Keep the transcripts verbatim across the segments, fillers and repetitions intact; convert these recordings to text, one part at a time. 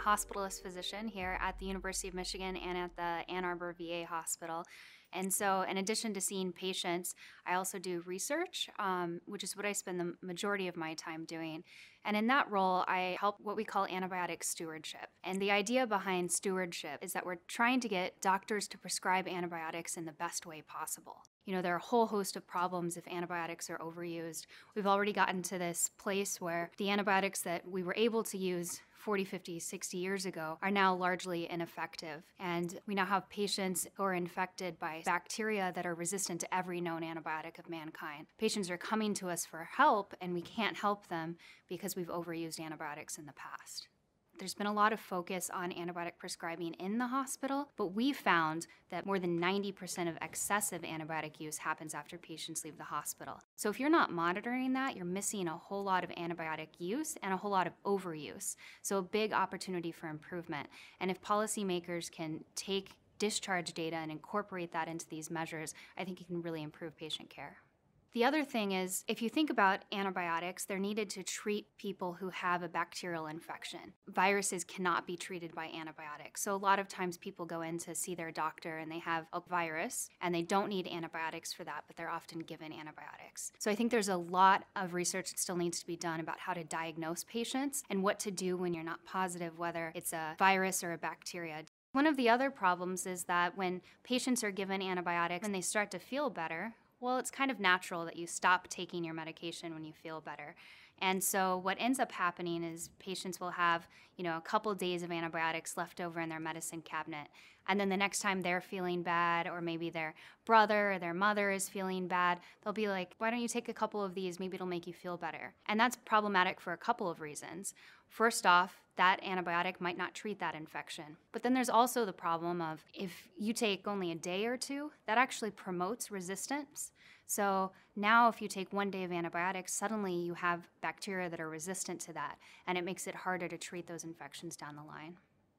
hospitalist physician here at the University of Michigan and at the Ann Arbor V A Hospital. And so in addition to seeing patients, I also do research, um, which is what I spend the majority of my time doing. And in that role, I help what we call antibiotic stewardship. And the idea behind stewardship is that we're trying to get doctors to prescribe antibiotics in the best way possible. You know, there are a whole host of problems if antibiotics are overused. We've already gotten to this place where the antibiotics that we were able to use forty, fifty, sixty years ago are now largely ineffective. And we now have patients who are infected by bacteria that are resistant to every known antibiotic of mankind. Patients are coming to us for help, and we can't help them because we've overused antibiotics in the past. There's been a lot of focus on antibiotic prescribing in the hospital, but we found that more than ninety percent of excessive antibiotic use happens after patients leave the hospital. So if you're not monitoring that, you're missing a whole lot of antibiotic use and a whole lot of overuse. So a big opportunity for improvement. And if policymakers can take discharge data and incorporate that into these measures, I think it can really improve patient care. The other thing is, if you think about antibiotics, they're needed to treat people who have a bacterial infection. Viruses cannot be treated by antibiotics. So a lot of times people go in to see their doctor and they have a virus and they don't need antibiotics for that, but they're often given antibiotics. So I think there's a lot of research that still needs to be done about how to diagnose patients and what to do when you're not positive whether it's a virus or a bacteria. One of the other problems is that when patients are given antibiotics and they start to feel better, well, it's kind of natural that you stop taking your medication when you feel better. And so what ends up happening is patients will have, you know, a couple days of antibiotics left over in their medicine cabinet. And then the next time they're feeling bad, or maybe their brother or their mother is feeling bad, they'll be like, why don't you take a couple of these? Maybe it'll make you feel better. And that's problematic for a couple of reasons. First off, that antibiotic might not treat that infection. But then there's also the problem of if you take only a day or two, that actually promotes resistance. So now if you take one day of antibiotics, suddenly you have bacteria that are resistant to that, and it makes it harder to treat those infections down the line.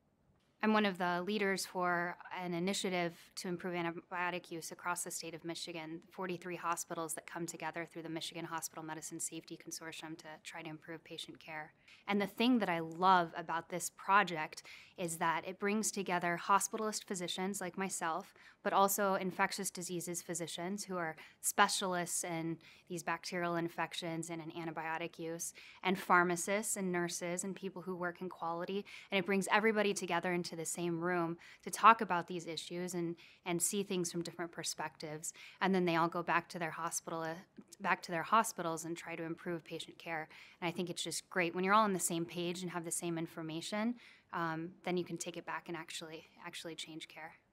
I'm one of the leaders for an initiative to improve antibiotic use across the state of Michigan, forty-three hospitals that come together through the Michigan Hospital Medicine Safety Consortium to try to improve patient care. And the thing that I love about this project is that it brings together hospitalist physicians like myself, but also infectious diseases physicians who are specialists in these bacterial infections and in antibiotic use, and pharmacists and nurses and people who work in quality. And it brings everybody together into the same room to talk about these issues and, and see things from different perspectives. And then they all go back to their hospital, uh, back to their hospitals and try to improve patient care. And I think it's just great. When you're all on the same page and have the same information, um, then you can take it back and actually, actually change care.